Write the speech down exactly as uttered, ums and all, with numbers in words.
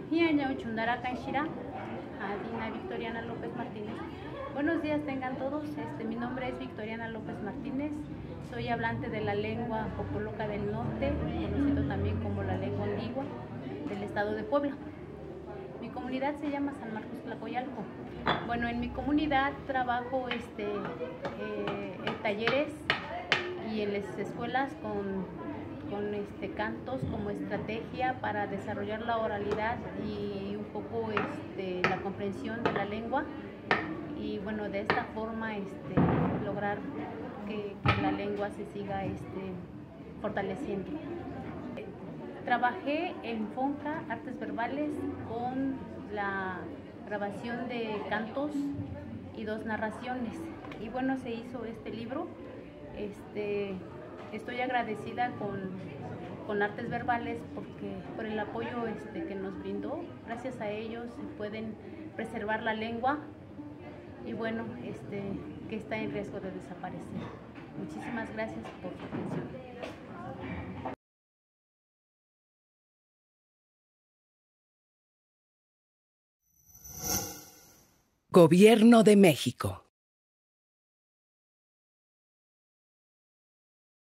Hiaña Uchundara Kanshira, Adina Victoriana López Martínez. Buenos días tengan todos, este, mi nombre es Victoriana López Martínez, soy hablante de la lengua popoloca del norte, conocido también como la lengua antigua del estado de Puebla. Mi comunidad se llama San Marcos Tlacoyalco. Bueno, en mi comunidad trabajo este, eh, en talleres y en las escuelas con, con este, cantos como estrategia para desarrollar la oralidad y un poco este, la comprensión de la lengua, y bueno, de esta forma este, lograr que, que la lengua se siga este, fortaleciendo. Trabajé en Fonca Artes Verbales con la grabación de cantos y dos narraciones, y bueno, se hizo este libro. Este, estoy agradecida con, con Artes Verbales porque por el apoyo este, que nos brindó. Gracias a ellos se pueden preservar la lengua y bueno, este, que está en riesgo de desaparecer. Muchísimas gracias por su atención. Gobierno de México.